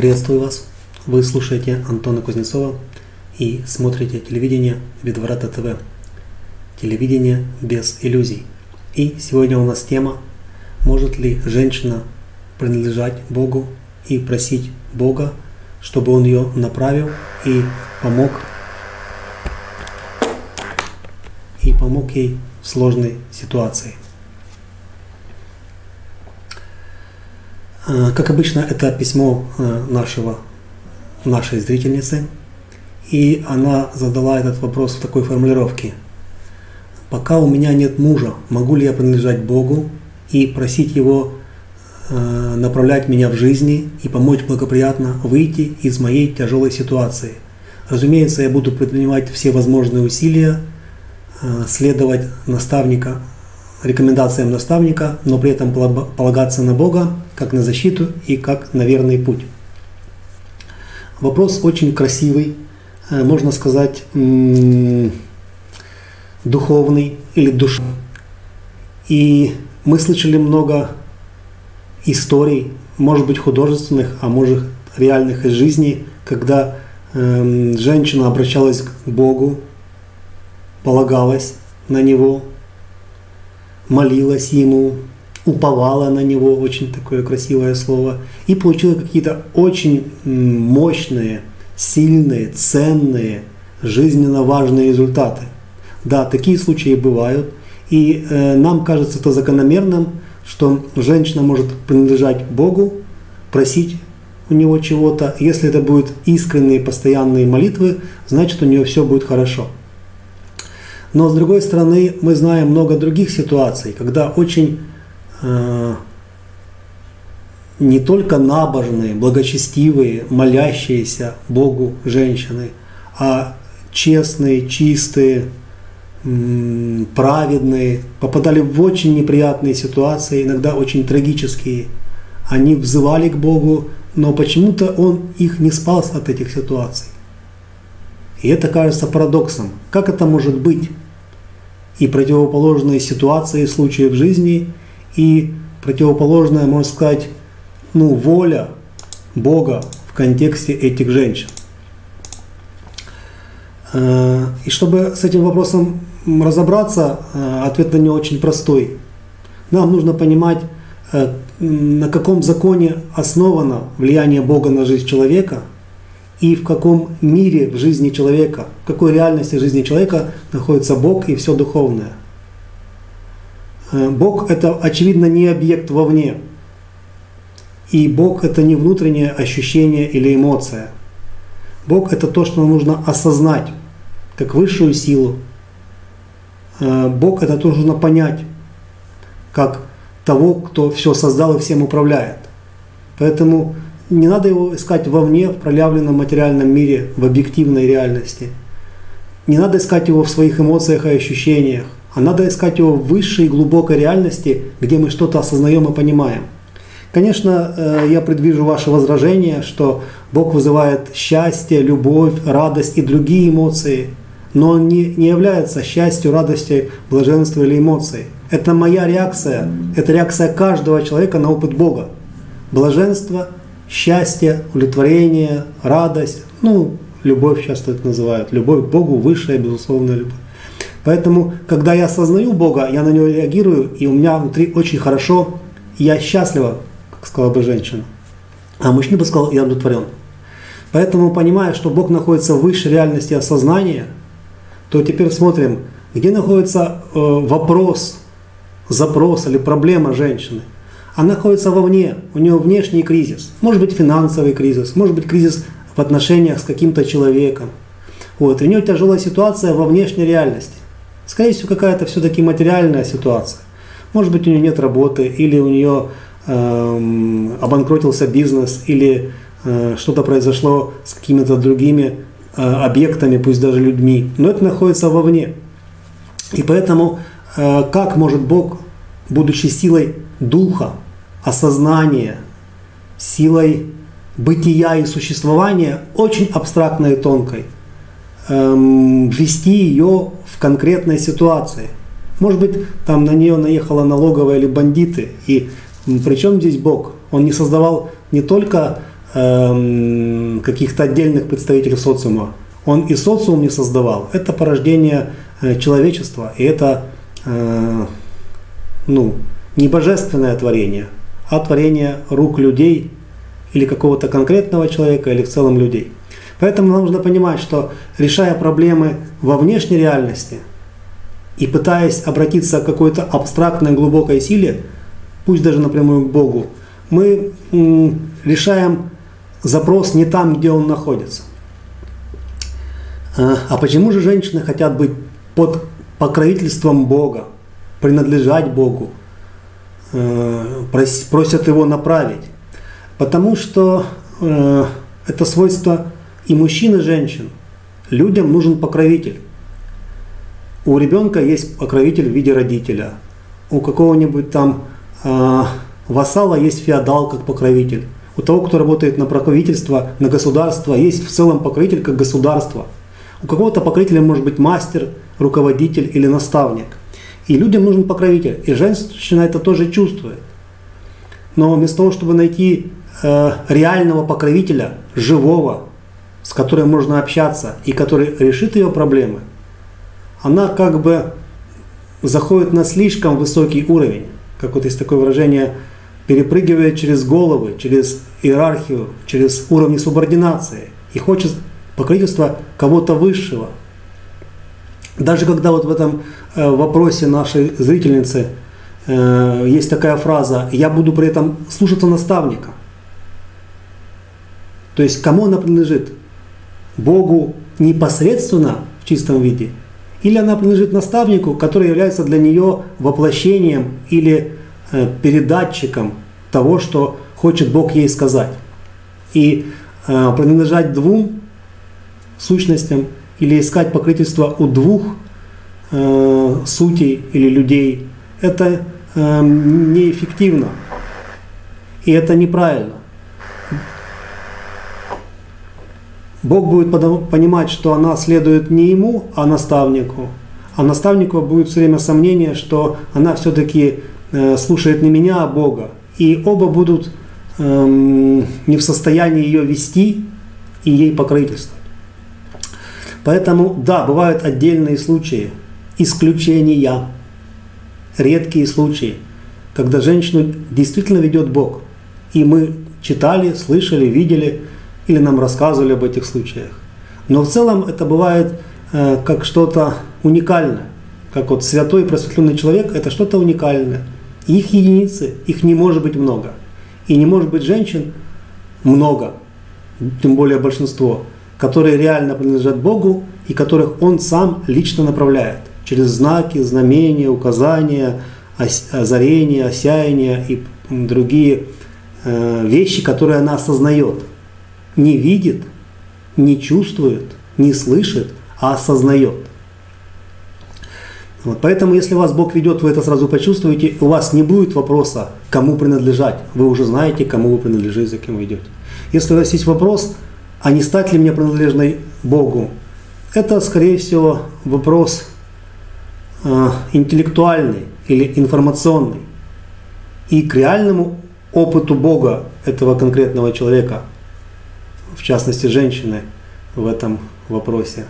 Приветствую вас! Вы слушаете Антона Кузнецова и смотрите телевидение Видврата ТВ. Телевидение без иллюзий. И сегодня у нас тема: может ли женщина принадлежать Богу и просить Бога, чтобы Он ее направил и помог ей в сложной ситуации. Как обычно, это письмо нашей зрительницы, и она задала этот вопрос в такой формулировке: «Пока у меня нет мужа, могу ли я принадлежать Богу и просить Его направлять меня в жизни и помочь благоприятно выйти из моей тяжелой ситуации? Разумеется, я буду предпринимать все возможные усилия, следовать рекомендациям наставника, но при этом полагаться на Бога как на защиту и как на верный путь». Вопрос очень красивый, можно сказать, духовный или душевный. И мы слышали много историй, может быть художественных, а может реальных из жизни, когда женщина обращалась к Богу, полагалась на Него, молилась Ему, уповала на Него, очень такое красивое слово, и получила какие-то очень мощные, сильные, ценные, жизненно важные результаты. Да, такие случаи бывают, и нам кажется это закономерным, что женщина может принадлежать Богу, просить у Него чего-то. Если это будут искренние, постоянные молитвы, значит у нее все будет хорошо. Но с другой стороны, мы знаем много других ситуаций, когда очень не только набожные, благочестивые, молящиеся Богу женщины, а честные, чистые, праведные попадали в очень неприятные ситуации, иногда очень трагические. Они взывали к Богу, но почему-то Он их не спас от этих ситуаций. И это кажется парадоксом. Как это может быть? И противоположные ситуации, случаи в жизни, и противоположная, можно сказать, воля Бога в контексте этих женщин. И чтобы с этим вопросом разобраться, ответ на него очень простой. Нам нужно понимать, на каком законе основано влияние Бога на жизнь человека, и в каком мире в жизни человека, в какой реальности жизни человека находится Бог и все духовное. Бог — это, очевидно, не объект вовне. И Бог — это не внутреннее ощущение или эмоция. Бог — это то, что нужно осознать как высшую силу. Бог — это то, что нужно понять как того, кто все создал и всем управляет. Поэтому не надо его искать вовне, в проявленном материальном мире, в объективной реальности. Не надо искать его в своих эмоциях и ощущениях, а надо искать его в высшей глубокой реальности, где мы что-то осознаем и понимаем. Конечно, я предвижу ваше возражение, что Бог вызывает счастье, любовь, радость и другие эмоции, но Он не является счастью, радостью, блаженством или эмоцией. Это моя реакция, это реакция каждого человека на опыт Бога. Блаженство, счастье, удовлетворение, радость, любовь часто это называют. Любовь к Богу — высшая, безусловная любовь. Поэтому, когда я осознаю Бога, я на Него реагирую, и у меня внутри очень хорошо, и я счастлива, как сказала бы женщина. А мужчина бы сказал: я удовлетворен. Поэтому, понимая, что Бог находится в высшей реальности осознания, то теперь смотрим, где находится вопрос, запрос или проблема женщины. Она находится вовне, у нее внешний кризис. Может быть финансовый кризис, может быть кризис в отношениях с каким-то человеком. И у нее тяжелая ситуация во внешней реальности. Скорее всего, какая-то все-таки материальная ситуация. Может быть, у нее нет работы, или у нее обанкротился бизнес, или что-то произошло с какими-то другими объектами, пусть даже людьми. Но это находится вовне. И поэтому как может Бог, будучи силой духа, осознания, силой бытия и существования, очень абстрактной и тонкой, ввести ее в конкретной ситуации? Может быть, там на нее наехала налоговая или бандиты. И при чем здесь Бог? Он не создавал не только каких-то отдельных представителей социума. Он и социум не создавал. Это порождение человечества, и это не божественное творение, а творение рук людей или какого-то конкретного человека, или в целом людей. Поэтому нам нужно понимать, что решая проблемы во внешней реальности и пытаясь обратиться к какой-то абстрактной глубокой силе, пусть даже напрямую к Богу, мы решаем запрос не там, где он находится. А почему же женщины хотят быть под покровительством Бога, принадлежать Богу, просят Его направить? Потому что это свойство и мужчин, и женщин. Людям нужен покровитель. У ребенка есть покровитель в виде родителя. У какого-нибудь там вассала есть феодал как покровитель. У того, кто работает на правительство, на государство, есть в целом покровитель как государство. У какого-то покровителя может быть мастер, руководитель или наставник. И людям нужен покровитель. И женщина это тоже чувствует. Но вместо того, чтобы найти реального покровителя, живого, с которым можно общаться и который решит ее проблемы, она как бы заходит на слишком высокий уровень. Как вот есть такое выражение, перепрыгивает через головы, через иерархию, через уровни субординации и хочет покровительства кого-то высшего. Даже когда вот в этом вопросе нашей зрительницы есть такая фраза «я буду при этом слушаться наставника». То есть кому она принадлежит? Богу непосредственно в чистом виде? Или она принадлежит наставнику, который является для нее воплощением или передатчиком того, что хочет Бог ей сказать? И принадлежать двум сущностям или искать покровительство у двух сутей или людей, это неэффективно. И это неправильно. Бог будет понимать, что она следует не ему, а наставнику. А наставнику будет все время сомнение, что она все-таки слушает не меня, а Бога. И оба будут не в состоянии ее вести и ей покровительствовать. Поэтому, да, бывают отдельные случаи, исключения, редкие случаи, когда женщину действительно ведет Бог. И мы читали, слышали, видели, или нам рассказывали об этих случаях. Но в целом это бывает как что-то уникальное. Как вот святой просветленный человек – это что-то уникальное. Их единицы, их не может быть много. И не может быть женщин много, тем более большинство, которые реально принадлежат Богу и которых Он сам лично направляет через знаки, знамения, указания, озарения, осяяния и другие вещи, которые она осознает. Не видит, не чувствует, не слышит, а осознает. Вот, поэтому, если вас Бог ведет, вы это сразу почувствуете, у вас не будет вопроса, кому принадлежать. Вы уже знаете, кому вы принадлежите, за кем вы идете. Если у вас есть вопрос, а не стать ли мне принадлежной Богу, это, скорее всего, вопрос интеллектуальный или информационный. И к реальному опыту Бога этого конкретного человека, в частности женщины в этом вопросе,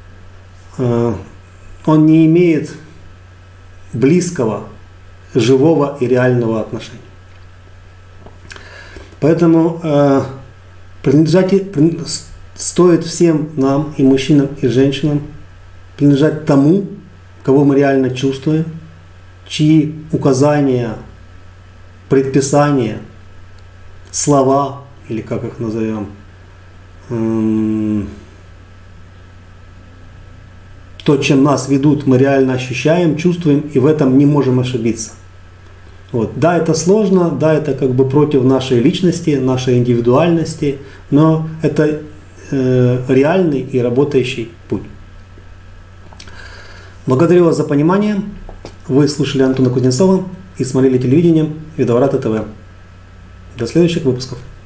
он не имеет близкого, живого и реального отношения. Поэтому стоит всем нам, и мужчинам, и женщинам, принадлежать тому, кого мы реально чувствуем, чьи указания, предписания, слова, или как их назовем, то, чем нас ведут, мы реально ощущаем, чувствуем, и в этом не можем ошибиться. Вот. Да, это сложно, да, это как бы против нашей личности, нашей индивидуальности, но это реальный и работающий путь. Благодарю вас за понимание. Вы слушали Антона Кузнецова и смотрели телевидение Видоврата ТВ. До следующих выпусков.